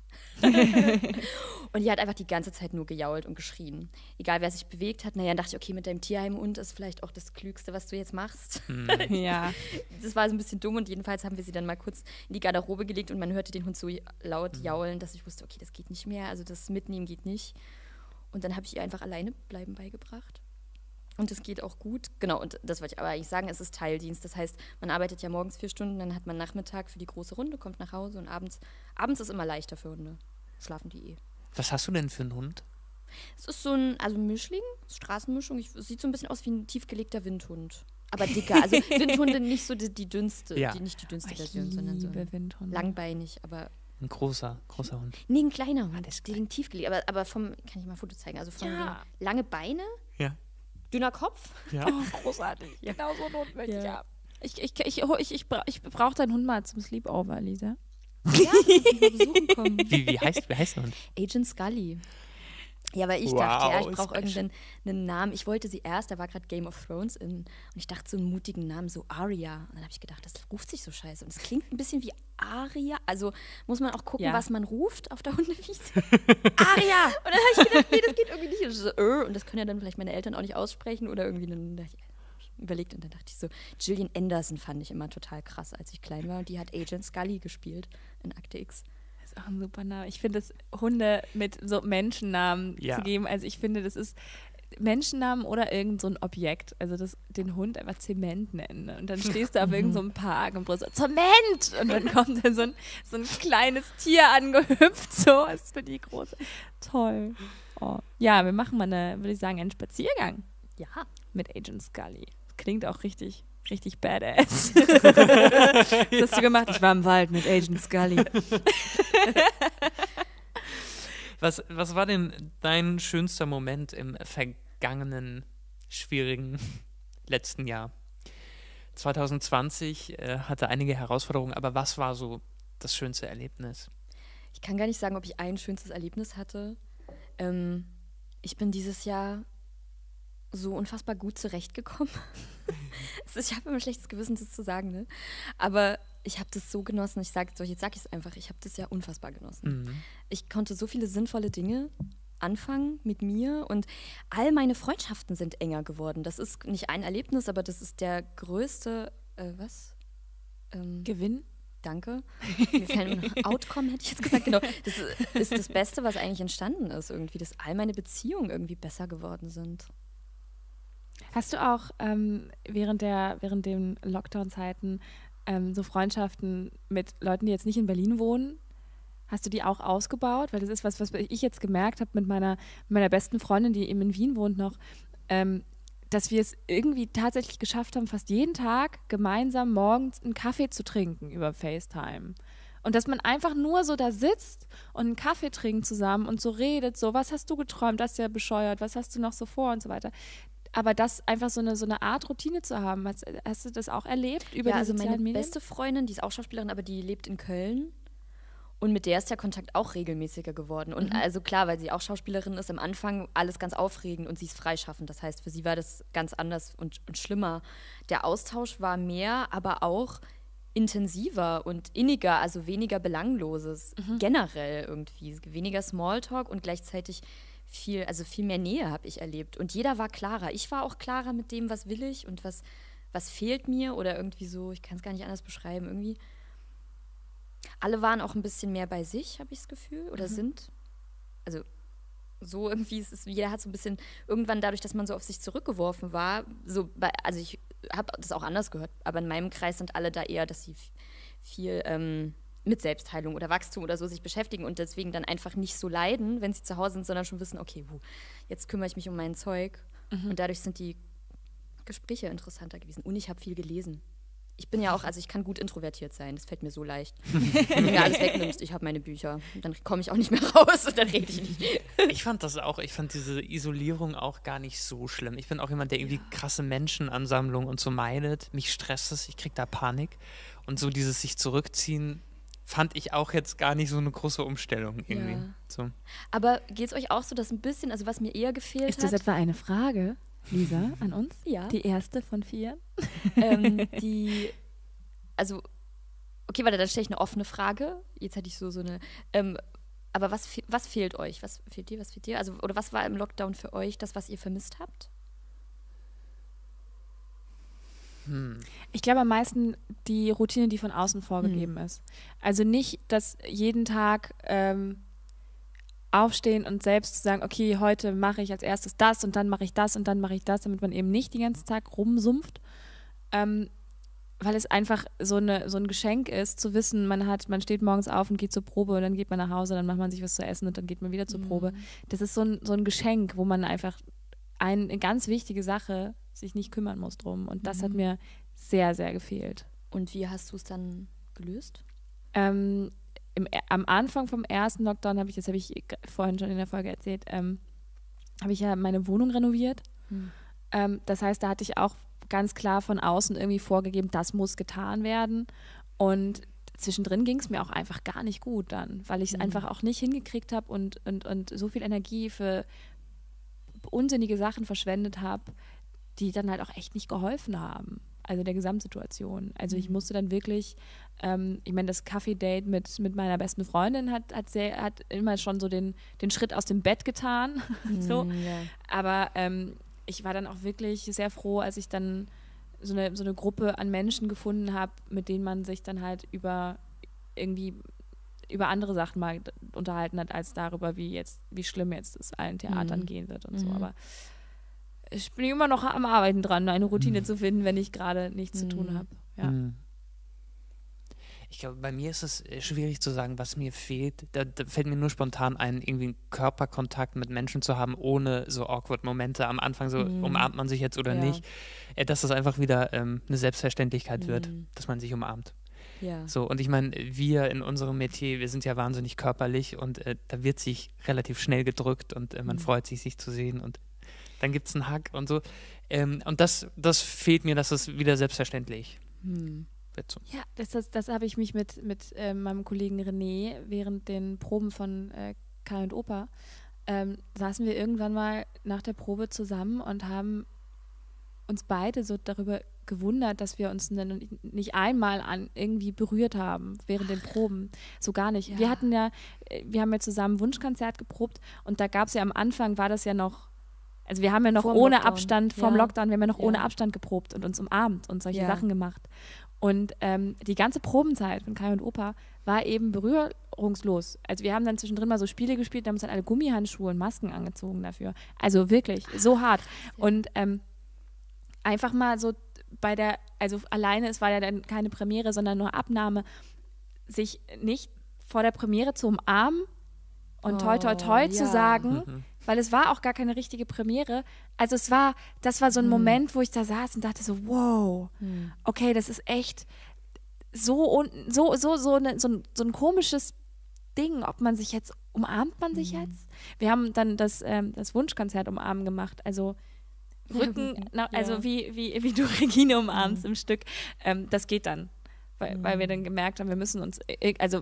Und die hat einfach die ganze Zeit nur gejault und geschrien. Egal, wer sich bewegt hat, naja, dann dachte ich, okay, mit deinem Tierheimhund ist vielleicht auch das Klügste, was du jetzt machst. Mhm. Ja. Das war so ein bisschen dumm und jedenfalls haben wir sie dann mal kurz in die Garderobe gelegt und man hörte den Hund so laut jaulen, dass ich wusste, okay, das geht nicht mehr, also das Mitnehmen geht nicht. Und dann habe ich ihr einfach alleine bleiben beigebracht. Und es geht auch gut. Genau, und das wollte ich aber eigentlich sagen, es ist Teildienst. Das heißt, man arbeitet ja morgens vier Stunden, dann hat man Nachmittag für die große Runde, kommt nach Hause und abends, abends ist immer leichter für Hunde. Schlafen die eh. Was hast du denn für einen Hund? Es ist so ein, also Mischling, Straßenmischung. Ich, es sieht so ein bisschen aus wie ein tiefgelegter Windhund. Aber dicker. Also Windhunde nicht so die, die dünnste, ja. die, nicht die dünnste ich Version, sondern so Windhunde. langbeinig, aber ein großer, großer Hund. Nee, ein kleiner Hund. Ah, der ist die liegen tiefgelegt. Aber, aber vom, kann ich mal ein Foto zeigen, also von Ja. wegen lange Beine, Ja. dünner Kopf. Ja. Oh, großartig. Ja. Genau so einen Hund möchte Ja. ich haben. Ich, ich, ich, ich, ich, bra- ich brauche deinen Hund mal zum Sleepover, Lisa. Ja, kannst du mal besuchen kommen. Wie, wie, heißt, wie heißt der Hund? Agent Scully. Ja, weil ich Wow, dachte, ja, ich ist brauche echt irgendeinen einen Namen. Ich wollte sie erst, da war gerade Game of Thrones in, und ich dachte so einen mutigen Namen, so Arya. Und dann habe ich gedacht, das ruft sich so scheiße. Und es klingt ein bisschen wie Aria. Also muss man auch gucken, Ja. was man ruft auf der Hundewiese. Aria! Und dann habe ich gedacht, nee, das geht irgendwie nicht. Und, so, äh, und das können ja dann vielleicht meine Eltern auch nicht aussprechen oder irgendwie dann überlegt. Und dann dachte ich so, Gillian Anderson fand ich immer total krass, als ich klein war. Und die hat Agent Scully gespielt in Akte X. Das ist auch ein super Name. Ich finde es, Hunde mit so Menschennamen Ja. zu geben, also ich finde, das ist Menschennamen oder irgend so ein Objekt. Also das, den Hund einfach Zement nennen. Ne? Und dann stehst du auf irgendeinem so einem Park und brüllst so, Zement! Und dann kommt da so ein, so ein kleines Tier angehüpft. So, das ist für die große. Toll. Oh. Ja, wir machen mal, eine, würde ich sagen, einen Spaziergang Ja. mit Agent Scully. Klingt auch richtig, richtig badass. Was hast du gemacht? Ich war im Wald mit Agent Scully. Was, was war denn dein schönster Moment im vergangenen, schwierigen letzten Jahr? zwanzig zwanzig äh, hatte einige Herausforderungen, aber was war so das schönste Erlebnis? Ich kann gar nicht sagen, ob ich ein schönstes Erlebnis hatte. Ähm, ich bin dieses Jahr so unfassbar gut zurechtgekommen. Es ist- ich habe immer ein schlechtes Gewissen, das zu sagen, ne? Aber ich habe das so genossen. Ich sage, jetzt sage ich es einfach, ich habe das ja unfassbar genossen. Mhm. Ich konnte so viele sinnvolle Dinge anfangen mit mir und all meine Freundschaften sind enger geworden. Das ist nicht ein Erlebnis, aber das ist der größte, äh, was? Ähm, Gewinn? Danke. Mir fällt nur noch Outcome, hätte ich jetzt gesagt. Genau. Das ist das Beste, was eigentlich entstanden ist, irgendwie, dass all meine Beziehungen irgendwie besser geworden sind. Hast du auch ähm, während, der, während den Lockdown-Zeiten ähm, so Freundschaften mit Leuten, die jetzt nicht in Berlin wohnen? Hast du die auch ausgebaut? Weil das ist was, was ich jetzt gemerkt habe mit meiner, meiner besten Freundin, die eben in Wien wohnt noch, ähm, dass wir es irgendwie tatsächlich geschafft haben, fast jeden Tag gemeinsam morgens einen Kaffee zu trinken über FaceTime. Und dass man einfach nur so da sitzt und einen Kaffee trinkt zusammen und so redet, so, was hast du geträumt, das ist ja bescheuert, was hast du noch so vor und so weiter. Aber das einfach so eine, so eine Art Routine zu haben, hast, hast du das auch erlebt über Ja, die also meine sozialen Medien? beste Freundin, die ist auch Schauspielerin, aber die lebt in Köln. Und mit der ist der Kontakt auch regelmäßiger geworden. Und also klar, weil sie auch Schauspielerin ist, am Anfang alles ganz aufregend und sie ist freischaffend. Das heißt, für sie war das ganz anders und, und schlimmer. Der Austausch war mehr, aber auch intensiver und inniger, also weniger Belangloses. Generell irgendwie. Weniger Smalltalk und gleichzeitig viel, also viel mehr Nähe habe ich erlebt. Und jeder war klarer. Ich war auch klarer mit dem, was will ich und was, was fehlt mir oder irgendwie so, ich kann es gar nicht anders beschreiben, irgendwie. Alle waren auch ein bisschen mehr bei sich, habe ich das Gefühl, oder mhm. sind. Also so irgendwie, ist es, jeder hat so ein bisschen, irgendwann dadurch, dass man so auf sich zurückgeworfen war, so bei, also ich habe das auch anders gehört, aber in meinem Kreis sind alle da eher, dass sie f- viel ähm, mit Selbstheilung oder Wachstum oder so sich beschäftigen und deswegen dann einfach nicht so leiden, wenn sie zu Hause sind, sondern schon wissen, okay, wuh, jetzt kümmere ich mich um mein Zeug. Mhm. Und dadurch sind die Gespräche interessanter gewesen. Und ich habe viel gelesen. Ich bin ja auch, also ich kann gut introvertiert sein, das fällt mir so leicht. Wenn du mir alles wegnimmst, ich habe meine Bücher, dann komme ich auch nicht mehr raus und dann rede ich nicht. Ich fand das auch, ich fand diese Isolierung auch gar nicht so schlimm. Ich bin auch jemand, der irgendwie ja. krasse Menschenansammlungen und so meidet. Mich stresst es, ich kriege da Panik. Und so dieses sich zurückziehen, fand ich auch jetzt gar nicht so eine große Umstellung irgendwie. Ja. So. Aber geht es euch auch so, dass ein bisschen, also was mir eher gefehlt Ist das hat... etwa eine Frage, Lisa, an uns? Ja. Die erste von vier? ähm, die, also, okay, warte, dann stelle ich eine offene Frage. Jetzt hätte ich so, so eine, ähm, aber was, fe- was fehlt euch? Was fehlt dir, was fehlt dir? Also, oder was war im Lockdown für euch das, was ihr vermisst habt? Hm. Ich glaube am meisten die Routine, die von außen vorgegeben hm. ist. Also nicht, dass jeden Tag ähm, aufstehen und selbst sagen, okay, heute mache ich als erstes das und dann mache ich das und dann mache ich das, damit man eben nicht den ganzen Tag rumsumpft. Ähm, weil es einfach so, eine, so ein Geschenk ist, zu wissen, man hat, man steht morgens auf und geht zur Probe und dann geht man nach Hause, dann macht man sich was zu essen und dann geht man wieder zur mhm. Probe. Das ist so ein, so ein Geschenk, wo man einfach ein, eine ganz wichtige Sache sich nicht kümmern muss drum. Und das mhm. hat mir sehr, sehr gefehlt. Und wie hast du es dann gelöst? Ähm, im, am Anfang vom ersten Lockdown habe ich, das habe ich vorhin schon in der Folge erzählt, ähm, habe ich ja meine Wohnung renoviert. Mhm. Ähm, das heißt, da hatte ich auch ganz klar von außen irgendwie vorgegeben, das muss getan werden. Und zwischendrin ging es mir auch einfach gar nicht gut dann, weil ich es mhm. einfach auch nicht hingekriegt habe und, und, und so viel Energie für unsinnige Sachen verschwendet habe, die dann halt auch echt nicht geholfen haben. Also der Gesamtsituation. Also ich musste dann wirklich, ähm, ich meine, das Kaffee-Date mit, mit meiner besten Freundin hat, hat, sehr, hat immer schon so den, den Schritt aus dem Bett getan. Mhm, so. ja. Aber ähm, ich war dann auch wirklich sehr froh, als ich dann so eine, so eine Gruppe an Menschen gefunden habe, mit denen man sich dann halt über irgendwie über andere Sachen mal unterhalten hat, als darüber, wie jetzt, wie schlimm jetzt es allen Theatern mhm. gehen wird und mhm. so. Aber ich bin immer noch am Arbeiten dran, eine Routine mhm. zu finden, wenn ich gerade nichts mhm. zu tun habe. Ja. Mhm. Ich glaube, bei mir ist es schwierig zu sagen, was mir fehlt. Da, da fällt mir nur spontan ein, irgendwie einen Körperkontakt mit Menschen zu haben, ohne so awkward Momente am Anfang, so mm. umarmt man sich jetzt oder ja. nicht. Dass das einfach wieder ähm, eine Selbstverständlichkeit mm. wird, dass man sich umarmt. Ja. So, und ich meine, wir in unserem Metier, wir sind ja wahnsinnig körperlich und äh, da wird sich relativ schnell gedrückt und äh, man mm. freut sich, sich zu sehen und dann gibt es einen Hack und so. Ähm, und das, das fehlt mir, das ist wieder selbstverständlich. Mm. So. Ja, das, das, das habe ich mich mit, mit äh, meinem Kollegen René während den Proben von äh, Kai und Opa, ähm, saßen wir irgendwann mal nach der Probe zusammen und haben uns beide so darüber gewundert, dass wir uns ne, nicht einmal an irgendwie berührt haben während den Proben. So gar nicht. Ja. Wir hatten ja, wir haben ja zusammen Wunschkonzert geprobt und da gab es ja am Anfang, war das ja noch, also wir haben ja noch vorm ohne Lockdown. Abstand, vorm ja. Lockdown, wir haben ja noch ja. ohne Abstand geprobt und uns umarmt und solche ja. Sachen gemacht. Und ähm, die ganze Probenzeit von Kai und Opa war eben berührungslos. Also wir haben dann zwischendrin mal so Spiele gespielt, da haben uns dann alle Gummihandschuhe und Masken angezogen dafür. Also wirklich, so hart. Und ähm, einfach mal so bei der, also alleine, es war ja dann keine Premiere, sondern nur Abnahme, sich nicht vor der Premiere zu umarmen und oh, toi toi toi ja. zu sagen, mhm. weil es war auch gar keine richtige Premiere. Also es war, das war so ein hm. Moment, wo ich da saß und dachte so, wow, hm. okay, das ist echt so so so so, eine, so, ein, so ein komisches Ding, ob man sich jetzt, umarmt man sich hm. jetzt? Wir haben dann das, ähm, das Wunschkonzert umarmen gemacht, also Rücken, na, also ja. wie, wie, wie du Regine umarmst hm. im Stück, ähm, das geht dann, weil, hm. weil wir dann gemerkt haben, wir müssen uns, also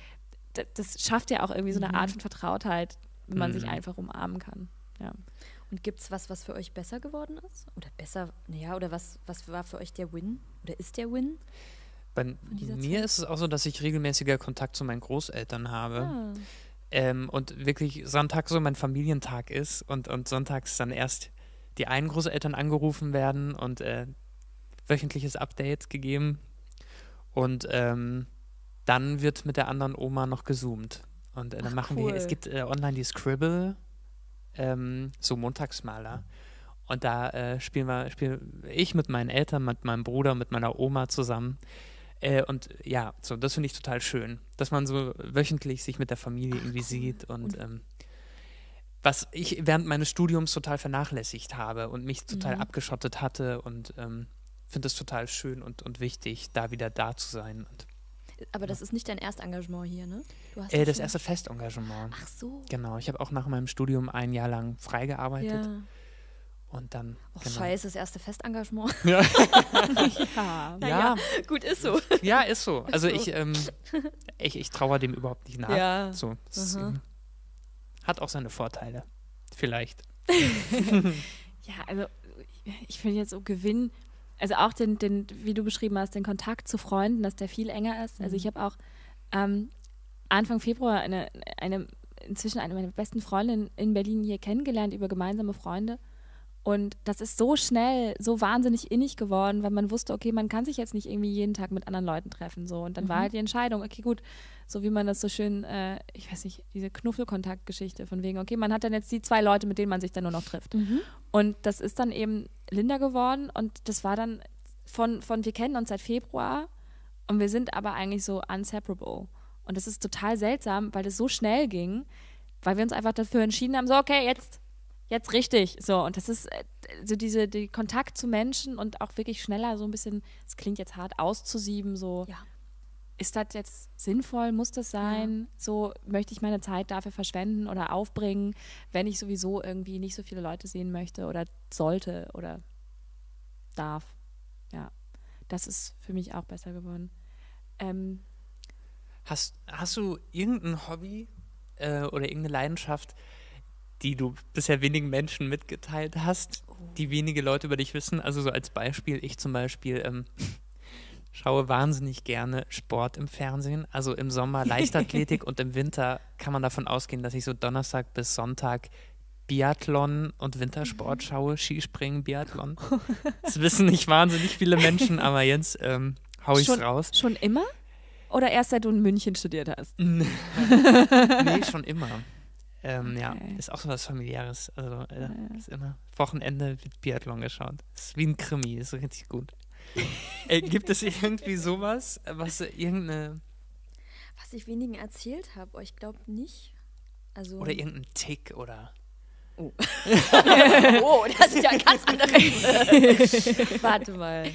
das schafft ja auch irgendwie so eine Art von Vertrautheit, wenn man mhm. sich einfach umarmen kann. Ja. Und gibt es was, was für euch besser geworden ist? Oder besser, naja, oder was, was war für euch der Win? Oder ist der Win? Bei mir Zeit? Ist es auch so, dass ich regelmäßiger Kontakt zu meinen Großeltern habe. Ah. Ähm, und wirklich Sonntag so mein Familientag ist und, und sonntags dann erst die einen Großeltern angerufen werden und äh, wöchentliches Update gegeben. Und ähm, dann wird mit der anderen Oma noch gezoomt. Und äh, dann Ach, machen cool. wir, es gibt äh, online die Scribble, ähm, so Montagsmaler. Und da äh, spielen wir, spiele ich mit meinen Eltern, mit meinem Bruder, mit meiner Oma zusammen. Äh, und ja, so, das finde ich total schön, dass man so wöchentlich sich mit der Familie Ach, irgendwie cool. sieht. Und, Und- ähm, was ich während meines Studiums total vernachlässigt habe und mich total Mhm. abgeschottet hatte und ähm, finde es total schön und, und wichtig, da wieder da zu sein. Und, Aber das ist nicht dein Erstengagement hier, ne? Du hast äh, doch das schon- erste Festengagement. Ach so. Genau, ich habe auch nach meinem Studium ein Jahr lang freigearbeitet Ja. und dann. Och, genau. scheiße, das erste Festengagement. Ja. Ja. Ja, Gut, ist so. ja, ist so. Also so. ich, ähm, ich, ich trauere dem überhaupt nicht nach. Ja. So, es, Aha. ähm, hat auch seine Vorteile. Vielleicht. Ja, also ich finde jetzt so Gewinn, also auch den, den, wie du beschrieben hast, den Kontakt zu Freunden, dass der viel enger ist. Also Mhm. ich habe auch ähm, Anfang Februar eine, eine, inzwischen eine meiner besten Freundinnen in Berlin hier kennengelernt über gemeinsame Freunde. Und das ist so schnell, so wahnsinnig innig geworden, weil man wusste, okay, man kann sich jetzt nicht irgendwie jeden Tag mit anderen Leuten treffen. So. Und dann war Mhm. halt die Entscheidung, okay, gut, so wie man das so schön, äh, ich weiß nicht, diese Knuffelkontaktgeschichte von wegen, okay, man hat dann jetzt die zwei Leute, mit denen man sich dann nur noch trifft. Mhm. Und das ist dann eben Linda geworden und das war dann von, von wir kennen uns seit Februar und wir sind aber eigentlich so inseparable. Und das ist total seltsam, weil das so schnell ging, weil wir uns einfach dafür entschieden haben, so okay, jetzt, jetzt richtig. So, und das ist äh, so diese die Kontakt zu Menschen und auch wirklich schneller so ein bisschen, es klingt jetzt hart, auszusieben, so Ja. ist das jetzt sinnvoll, muss das sein? So möchte ich meine Zeit dafür verschwenden oder aufbringen, wenn ich sowieso irgendwie nicht so viele Leute sehen möchte oder sollte oder darf. Ja, das ist für mich auch besser geworden. Ähm, Hast, hast du irgendein Hobby äh, oder irgendeine Leidenschaft, die du bisher wenigen Menschen mitgeteilt hast, die wenige Leute über dich wissen? Also so als Beispiel, ich zum Beispiel ähm, schaue wahnsinnig gerne Sport im Fernsehen. Also im Sommer Leichtathletik und im Winter kann man davon ausgehen, dass ich so Donnerstag bis Sonntag Biathlon und Wintersport schaue, Skispringen, Biathlon. Das wissen nicht wahnsinnig viele Menschen, aber jetzt ähm, hau ich's Schon- raus. schon immer? Oder erst seit du in München studiert hast? Nee, schon immer. Ähm, Ja, Okay. ist auch so was Familiäres. Also äh, ist immer Wochenende wird Biathlon geschaut. Ist wie ein Krimi, ist richtig gut. äh, gibt es irgendwie sowas, was äh, irgendeine Was ich wenigen erzählt habe, oh, ich glaube nicht. Also, oder irgendein Tick oder oh, das ist ja ein ganz anderer. Warte mal.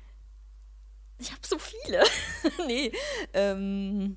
Ich habe so viele. nee. Ähm,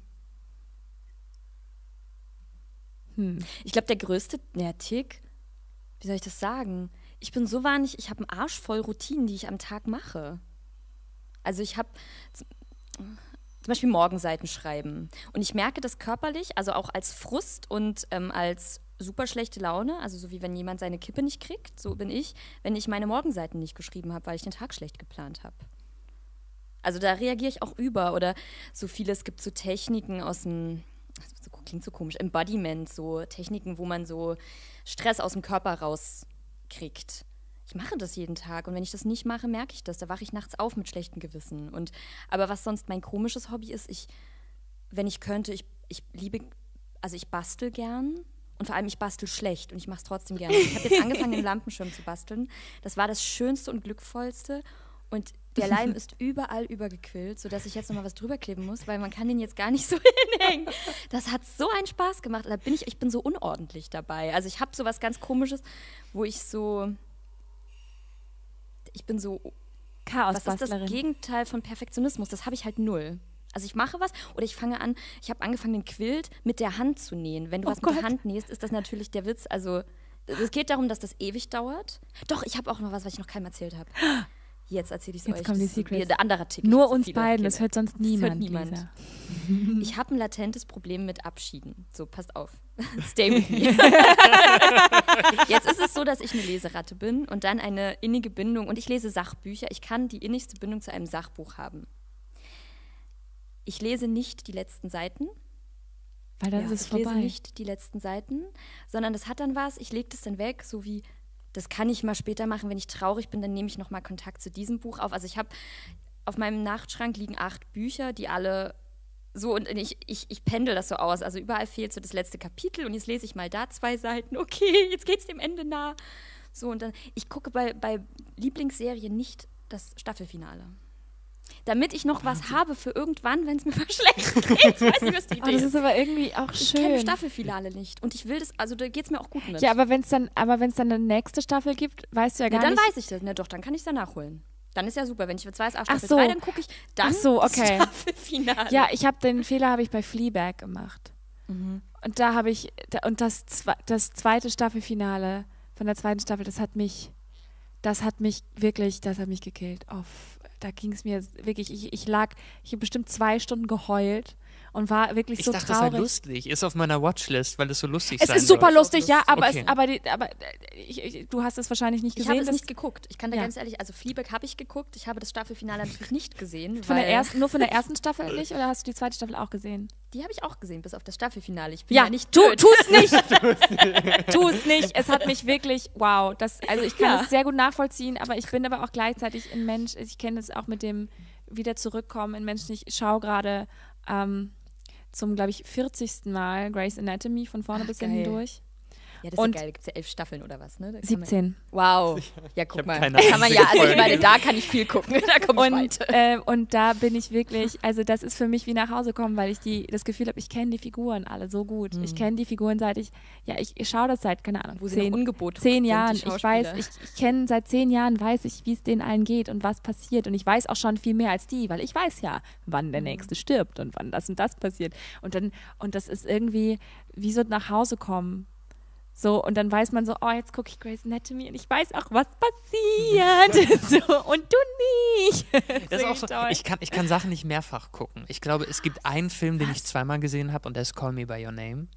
Hm. ich glaube, der größte ja, Tick, wie soll ich das sagen? Ich bin so wahnsinnig, ich habe einen Arsch voll Routinen, die ich am Tag mache. Also ich habe z- zum Beispiel Morgenseiten schreiben. Und ich merke das körperlich, also auch als Frust und ähm, als super schlechte Laune, also so wie wenn jemand seine Kippe nicht kriegt, so bin ich, wenn ich meine Morgenseiten nicht geschrieben habe, weil ich den Tag schlecht geplant habe. Also da reagiere ich auch über oder so viele, es gibt so Techniken aus dem, das klingt so komisch, Embodiment, so Techniken, wo man so Stress aus dem Körper rauskriegt. Ich mache das jeden Tag und wenn ich das nicht mache, merke ich das. Da wache ich nachts auf mit schlechtem Gewissen. Und, aber was sonst mein komisches Hobby ist, ich, wenn ich könnte, ich, ich liebe, also ich bastel gern und vor allem ich bastel schlecht und ich mache es trotzdem gerne. Ich habe jetzt angefangen, einen Lampenschirm zu basteln. Das war das Schönste und Glückvollste und der Leim ist überall übergequillt, sodass ich jetzt nochmal was drüber kleben muss, weil man kann den jetzt gar nicht so hinhängen. Das hat so einen Spaß gemacht. Da bin ich, ich bin so unordentlich dabei. Also ich habe so was ganz Komisches, wo ich so, ich bin so, was ist das Chaosbastlerin. Gegenteil von Perfektionismus? Das habe ich halt null. Also ich mache was oder ich fange an, ich habe angefangen, den Quilt mit der Hand zu nähen. Wenn du Oh was mit der Gott. Hand nähst, ist das natürlich der Witz. Also es geht darum, dass das ewig dauert. Doch, ich habe auch noch was, was ich noch keinem erzählt habe. Jetzt erzähle ich es Jetzt euch. kommen die Das ist Secrets. Der andere Tipp. Nur Ich hab so uns viele beiden, Kinder. das hört sonst niemand. niemand. Lisa. Ich habe ein latentes Problem mit Abschieden. So, passt auf. Stay with me. Jetzt ist es so, dass ich eine Leseratte bin und dann eine innige Bindung. Und ich lese Sachbücher. Ich kann die innigste Bindung zu einem Sachbuch haben. Ich lese nicht die letzten Seiten. Weil dann ja, ist es ich vorbei. lese nicht die letzten Seiten, sondern das hat dann was, ich lege das dann weg, so wie, das kann ich mal später machen, wenn ich traurig bin, dann nehme ich nochmal Kontakt zu diesem Buch auf. Also ich habe, auf meinem Nachtschrank liegen acht Bücher, die alle so, und ich, ich, ich pendel das so aus, also überall fehlt so das letzte Kapitel und jetzt lese ich mal da zwei Seiten, okay, jetzt geht's dem Ende nah. So, und dann, ich gucke bei, bei Lieblingsserien nicht das Staffelfinale. Damit ich noch was habe für irgendwann, wenn es mir mal schlecht geht. Ich weiß nicht, was die Idee Oh, das ist. ist aber irgendwie auch Ich kenne schön. Staffelfinale nicht. Und ich will das, also da geht es mir auch gut mit. Ja, aber wenn es dann, aber wenn es dann eine nächste Staffel gibt, weißt du ja ja, gar dann nicht. weiß ich das. Na doch, dann kann ich es dann nachholen. Dann ist ja super. Wenn ich jetzt weiß, ach, Ach Staffel so. zwei, dann gucke ich dann Ach so, okay. das Staffelfinale. Ja, ich habe den Fehler habe ich bei Fleabag gemacht. Mhm. Und da habe ich da, und das zwe- das zweite Staffelfinale von der zweiten Staffel, das hat mich das hat mich wirklich, das hat mich gekillt. Oh, f- da ging es mir wirklich, ich, ich lag, ich habe bestimmt zwei Stunden geheult und war wirklich Ich so dachte, das traurig. sei lustig. Ist auf meiner Watchlist, weil es so lustig Es sein ist super soll. lustig, ja, aber, Okay. es, aber, die, aber äh, ich, ich, du hast es wahrscheinlich nicht Ich gesehen. habe es das- nicht geguckt. Ich kann da Ja. ganz ehrlich, also Fleabag habe ich geguckt. Ich habe das Staffelfinale natürlich nicht gesehen. von der weil ersten, nur von der ersten Staffel nicht oder hast du die zweite Staffel auch gesehen? Die habe ich auch gesehen, bis auf das Staffelfinale. Ich bin Ja, ja, nicht tu, blöd. tu es nicht. tu es nicht. Es hat mich wirklich, wow. Das, also ich kann Ja. es sehr gut nachvollziehen, aber ich bin aber auch gleichzeitig ein Mensch, ich kenne es auch mit dem wieder zurückkommen in Menschen. Ich schaue gerade ähm, zum, glaube ich, vierzigsten Mal Grey's Anatomy von vorne Ach, bis geil. hinten durch. Ja, das ist Und- ja geil. Da gibt es ja elf Staffeln oder was, ne? Da kann man- siebzehn. Wow. Ja, guck hab mal. keine Da kann man ja, also ich Folge meine, da kann ich viel gucken. Da komme ich Und, weit. äh, und da bin ich wirklich, also das ist für mich wie nach Hause kommen, weil ich die, das Gefühl habe, ich kenne die Figuren alle so gut. Ich kenne die Figuren seit ich, ja, ich, ich schaue das seit, keine Ahnung, Wo sie zehn, noch ungeboten zehn sind, die Jahren. Ich weiß, Schauspieler. ich, ich kenne seit zehn Jahren, weiß ich, wie es denen allen geht und was passiert. Und ich weiß auch schon viel mehr als die, weil ich weiß ja, wann der Nächste stirbt und wann das und das passiert. Und dann, und das ist irgendwie wie so nach Hause kommen. So, und dann weiß man so, oh, jetzt gucke ich Grey's Anatomy und ich weiß auch, was passiert. so, und du nicht. Das ist auch wirklich so, toll. ich, kann, ich kann Sachen nicht mehrfach gucken. Ich glaube, es gibt einen Film, den ich zweimal gesehen habe und der ist Call Me By Your Name.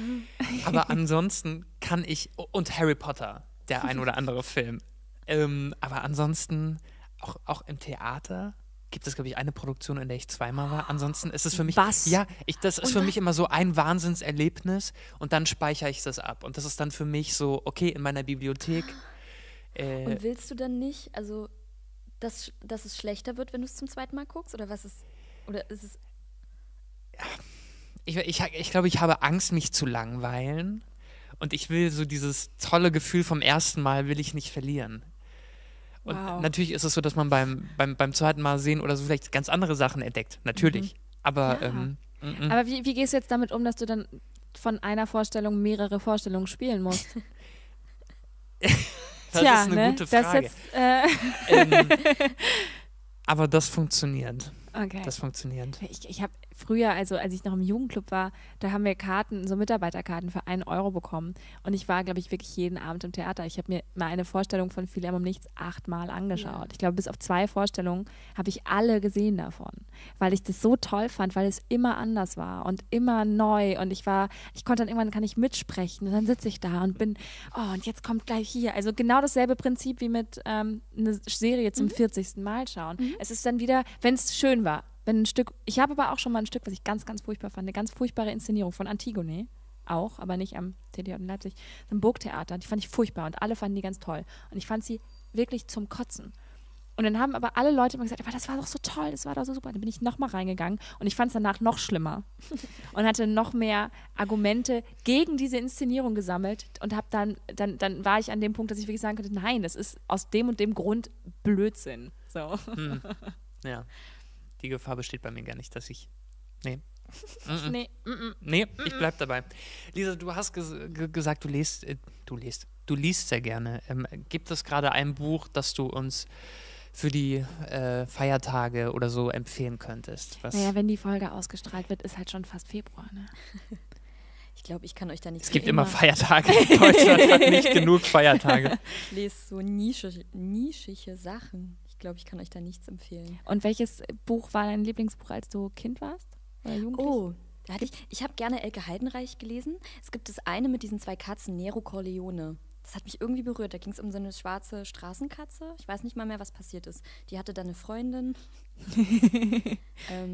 Aber ansonsten kann ich, und Harry Potter, der ein oder andere Film. Ähm, aber ansonsten, auch, auch im Theater gibt es, glaube ich, eine Produktion, in der ich zweimal war. Ansonsten ist es für mich, Was? ja, ich, das ist Und für was? mich immer so ein Wahnsinnserlebnis und dann speichere ich das ab. Und das ist dann für mich so, okay, in meiner Bibliothek. Äh, Und willst du dann nicht, also, dass, dass es schlechter wird, wenn du es zum zweiten Mal guckst? Oder was ist, oder ist es, Ich, ich, ich glaube, ich habe Angst, mich zu langweilen. Und ich will so dieses tolle Gefühl vom ersten Mal will ich nicht verlieren. Und Wow. natürlich ist es so, dass man beim, beim, beim zweiten Mal sehen oder so vielleicht ganz andere Sachen entdeckt. Natürlich. Aber Ja. ähm, mm, mm. Aber wie, wie gehst du jetzt damit um, dass du dann von einer Vorstellung mehrere Vorstellungen spielen musst? das Tja, ist eine ne? gute Das Frage. jetzt, äh, ähm, aber das funktioniert. okay. Das funktioniert. Ich, ich habe früher, also als ich noch im Jugendclub war, da haben wir Karten, so Mitarbeiterkarten für einen Euro bekommen. Und ich war, glaube ich, wirklich jeden Abend im Theater. Ich habe mir mal eine Vorstellung von Philemon um nichts achtmal angeschaut. Ich glaube, bis auf zwei Vorstellungen habe ich alle gesehen davon, weil ich das so toll fand, weil es immer anders war und immer neu. Und ich war, ich konnte dann irgendwann, kann ich mitsprechen. Und dann sitze ich da und bin, oh, und jetzt kommt gleich hier. Also genau dasselbe Prinzip wie mit ähm, eine Serie zum vierzigsten Mal schauen. Es ist dann wieder, wenn es schön war, wenn ein Stück, ich habe aber auch schon mal ein Stück, was ich ganz, ganz furchtbar fand, eine ganz furchtbare Inszenierung von Antigone, auch, aber nicht am T T J in Leipzig, so ein Burgtheater, die fand ich furchtbar und alle fanden die ganz toll. Und ich fand sie wirklich zum Kotzen. Und dann haben aber alle Leute immer gesagt, aber das war doch so toll, das war doch so super. Dann bin ich nochmal reingegangen und ich fand es danach noch schlimmer und hatte noch mehr Argumente gegen diese Inszenierung gesammelt und habe dann, dann, dann war ich an dem Punkt, dass ich wirklich sagen könnte, nein, das ist aus dem und dem Grund Blödsinn. So. Hm. Ja. Die Gefahr besteht bei mir gar nicht, dass ich. Nee. Mm-mm. Nee, mm, mm. Nee, ich bleib dabei. Lisa, du hast ges ge gesagt, du liest, äh, du liest, du liest sehr gerne. Ähm, gibt es gerade ein Buch, das du uns für die äh, Feiertage oder so empfehlen könntest? Was? Naja, wenn die Folge ausgestrahlt wird, ist halt schon fast Februar, ne? ich glaube, ich kann euch da nicht es so gibt immer Feiertage. Deutschland hat nicht genug Feiertage. Ich lese so nischige, nischige Sachen. Ich glaube, ich kann euch da nichts empfehlen. Und welches Buch war dein Lieblingsbuch, als du Kind warst? Oder Jugendlich? Oh, da hatte ich, ich habe gerne Elke Heidenreich gelesen. Es gibt das eine mit diesen zwei Katzen, Nero Corleone. Das hat mich irgendwie berührt. Da ging es um so eine schwarze Straßenkatze. Ich weiß nicht mal mehr, was passiert ist. Die hatte dann eine Freundin. ähm,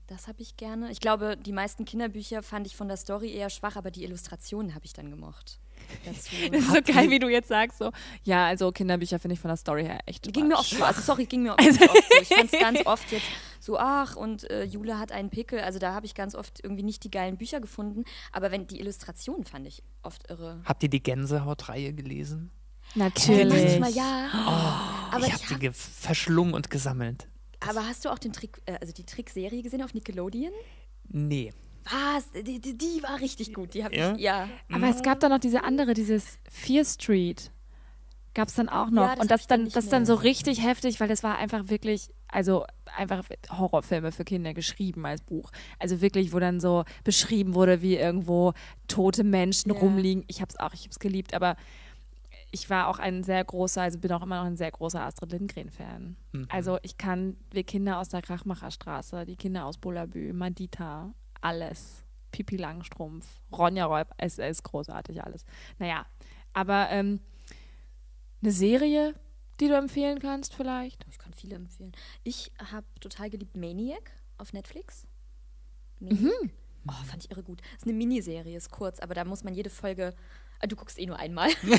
Das habe ich gerne. Ich glaube, die meisten Kinderbücher fand ich von der Story eher schwach, aber die Illustrationen habe ich dann gemocht. Dazu. Das ist so geil, wie du jetzt sagst, so, ja, also Kinderbücher finde ich von der Story her echt Ging mir oft schwach. so, also sorry, ging mir oft, oft so. Ich fand es ganz oft jetzt so, ach, und äh, Jule hat einen Pickel. Also da habe ich ganz oft irgendwie nicht die geilen Bücher gefunden. Aber wenn die Illustrationen fand ich oft irre. Habt ihr die Gänsehaut-Reihe gelesen? Natürlich. Manchmal ja. Oh, aber ich habe ich die hab, ge- verschlungen und gesammelt. aber hast du auch den Trick, äh, also die Trickserie gesehen auf Nickelodeon? Nee. Was? Die, die, die war richtig gut. Die habe Ja? ich, ja. Aber es gab dann noch diese andere, dieses Fear Street. Gab es dann auch noch. Ja, das und hab das ich dann dann, nicht das dann mehr so gesehen. richtig heftig, weil das war einfach wirklich, also einfach Horrorfilme für Kinder geschrieben als Buch. Also wirklich, wo dann so beschrieben wurde, wie irgendwo tote Menschen Ja. rumliegen. Ich hab's auch, ich hab's geliebt, aber ich war auch ein sehr großer, also bin auch immer noch ein sehr großer Astrid Lindgren-Fan. Mhm. Also ich kann, wir Kinder aus der Krachmacherstraße, die Kinder aus Bullabü, Madita, alles. Pipi Langstrumpf, Ronja Räub, es ist großartig alles. Naja, aber ähm, eine Serie, die du empfehlen kannst vielleicht? Ich kann viele empfehlen. Ich habe total geliebt Maniac auf Netflix. Maniac. Oh, fand ich irre gut. Ist eine Miniserie, ist kurz, aber da muss man jede Folge. äh, Du guckst eh nur einmal. Du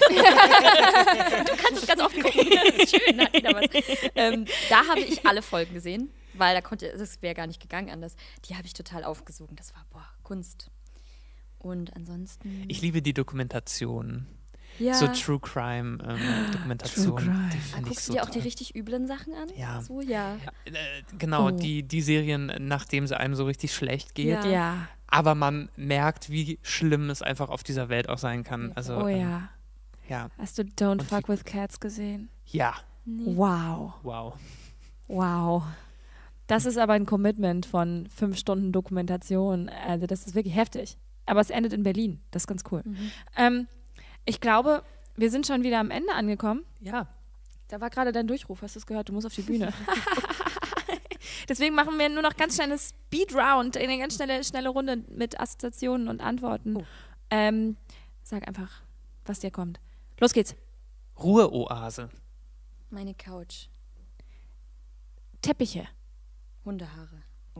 kannst es ganz oft gucken. Das ist schön, hat wieder was. Ähm, da habe ich alle Folgen gesehen, weil da konnte, das wäre gar nicht gegangen anders. Die habe ich total aufgesogen. Das war, boah, Kunst. Und ansonsten. Ich liebe die Dokumentation. ja. So True Crime ähm, Dokumentation. True Crime. Die Ah, finde ich guckst so du dir auch die toll. richtig üblen Sachen an? Ja. So, ja. Äh, genau, Oh. die, die Serien, nachdem es einem so richtig schlecht geht. Ja. Ja. Aber man merkt, wie schlimm es einfach auf dieser Welt auch sein kann. Ja. Also, Oh ähm, ja. ja. Hast du Don't Und Fuck wie- with Cats gesehen? Ja, Nee. Wow. wow. Wow. Das ist aber ein Commitment von fünf Stunden Dokumentation. Also das ist wirklich heftig. Aber es endet in Berlin. Das ist ganz cool. Mhm. Ähm, ich glaube, wir sind schon wieder am Ende angekommen. Ja. Da war gerade dein Durchruf. Hast du es gehört? Du musst auf die Bühne. Deswegen machen wir nur noch ganz schnelles Speed-Round, eine ganz schnelle, schnelle Runde mit Assoziationen und Antworten. Oh. Ähm, sag einfach, was dir kommt. Los geht's. Ruheoase. Meine Couch. Teppiche. Hundehaare.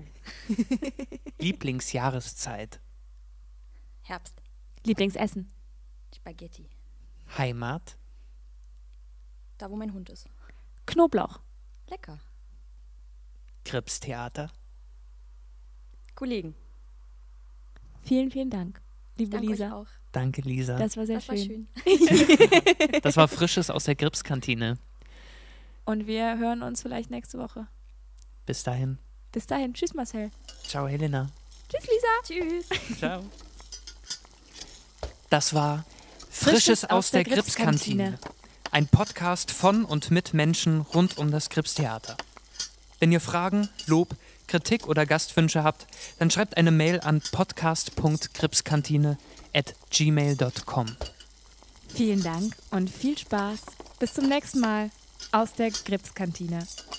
Lieblingsjahreszeit. Herbst. Lieblingsessen. Spaghetti. Heimat. Da, wo mein Hund ist. Knoblauch. Lecker. Kripstheater. Kollegen. Vielen, vielen Dank, liebe Danke euch Lisa. auch. Danke, Lisa. Das, Das war sehr Das war schön. schön. war Frisches aus der Gripskantine. Und wir hören uns vielleicht nächste Woche. Bis dahin. Bis dahin. Tschüss, Marcel. Ciao, Helena. Tschüss, Lisa. Tschüss. Ciao. Das war Frisches aus der Gripskantine. Ein Podcast von und mit Menschen rund um das Gripstheater. Wenn ihr Fragen, Lob, Kritik oder Gastwünsche habt, dann schreibt eine Mail an podcast punkt gripskantine at gmail punkt com. Vielen Dank und viel Spaß. Bis zum nächsten Mal aus der Gripskantine.